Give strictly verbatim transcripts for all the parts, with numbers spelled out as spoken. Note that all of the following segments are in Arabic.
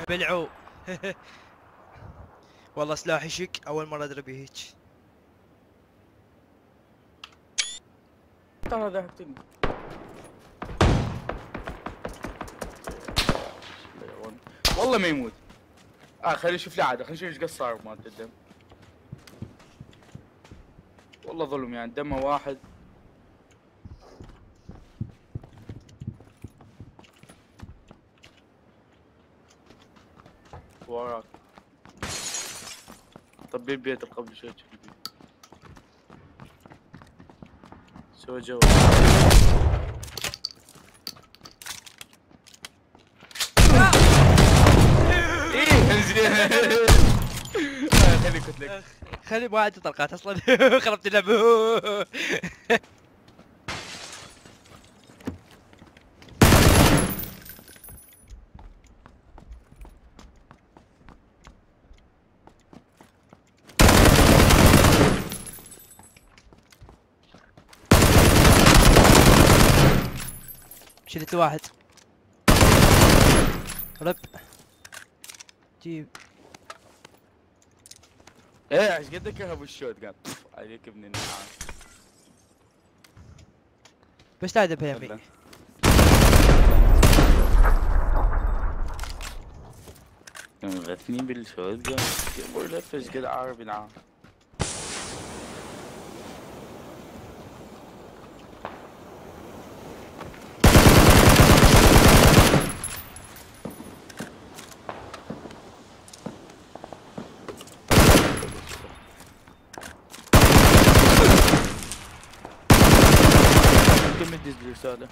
بلعو. والله سلاح يشك، اول مرة اضرب هيك. ترى ذهبتني. والله ما يموت. اه خليني اشوف لي عاده، خليني اشوف ايش قص صار مالت الدم. والله ظلم يعني دمه واحد. وراك. طب بيت قبل شوي سوى جو. ايه زين. خليك قلت لك خلي ما عندي طلقات اصلا. خربت اللعبة. شلت واحد. رب جيب. ايه ايش قد كهب الشوت قال عليك ابن النعام. بس تعدى بيمي. غثني بالشوت قال بقول لك ايش قد عربي نعم. كم تدز الرسالة؟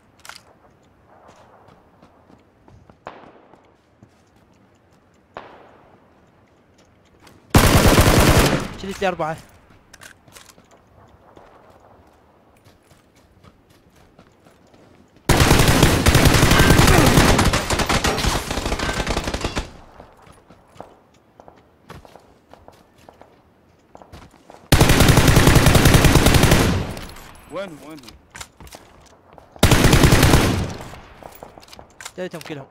شلت لي أربعة. وين وين جايتهم كلهم.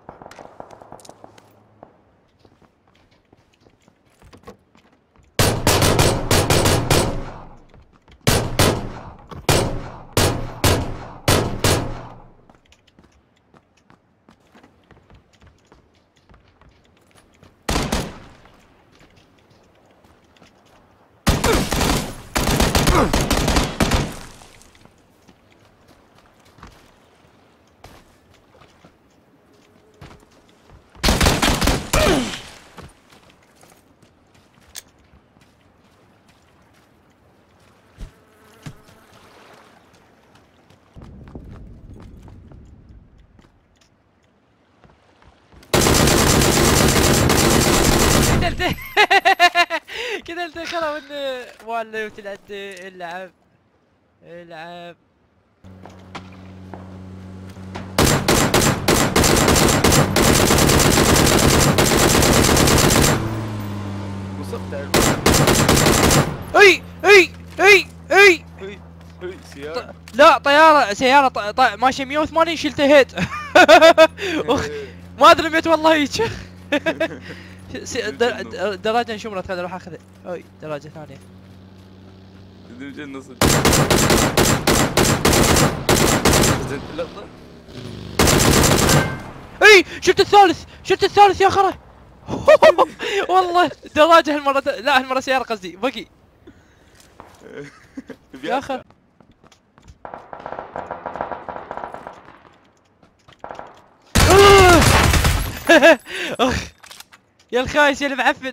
كذا قلت خلاص انه والله وتلعدي العب العب. وصلت اي اي اي اي اي اي سيارة. لا طيارة سيارة ط... ط... ماشية مية وثمانين شلته هيت. اخ ما ادري ميت والله هيك. دراجة انشمرت خليني اروح اخذها. اي دراجة ثانية. نص لحظة. اي شفت الثالث شفت الثالث يا خرا. والله دراجة هالمرة د... لا هالمرة سيارة قصدي بقي. يا اخي اخ يا الخايس يا المعفن.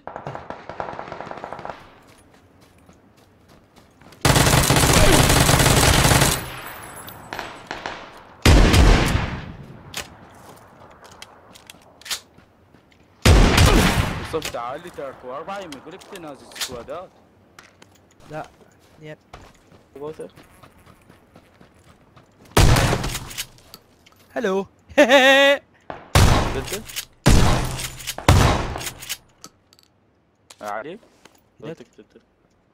صف تعالي تركوا أربعة يمي يقول لك تنازل سكوادات. لا يب هلو. قلت علي قلت قلت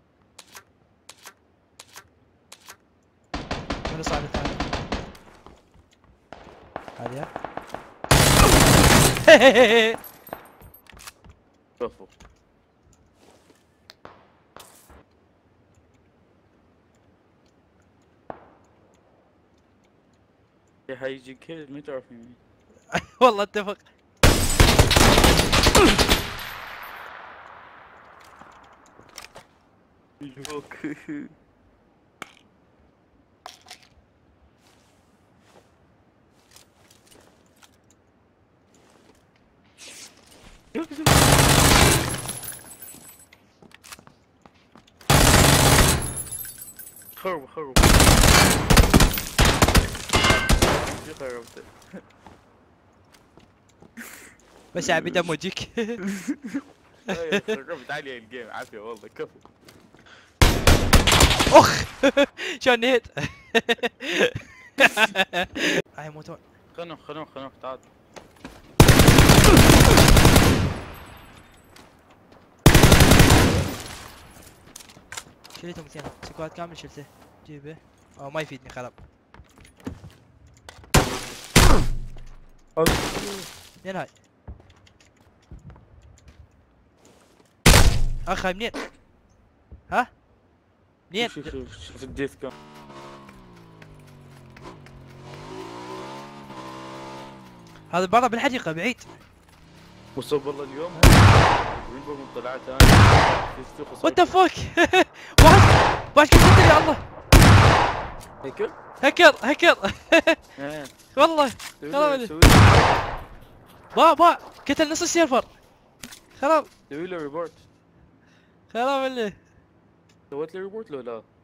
من صعب الثاني هذه. كفو. يا حيجي كيد ما تعرف مين. والله اتفق. جوك. خرب خرب. شو خربت؟ بس عبي دم وجهك. خربت علي الجيم عافية والله كفو. اخ شلون نهيت. راح يموتون. خنوخ خنوخ خنوخ تعال. شليتهم اثنين سكواد كامل شلته. جيبه. او ما يفيدني خرب. منين هاي؟ اخ هاي منين؟ ها؟ منين؟ شوف شوف شوف الديث كم. هذا برا بالحديقة بعيد. وصوب والله اليوم رينبو من طلعت انا. وات ذا فوك. واحد واحد كسرت يا الله. هيكر؟ هكر هكر. والله خرب. با با قتل نص السيرفر. خرب. سوي له ريبورت. خرب اللي سويت له ريبورت لو لا؟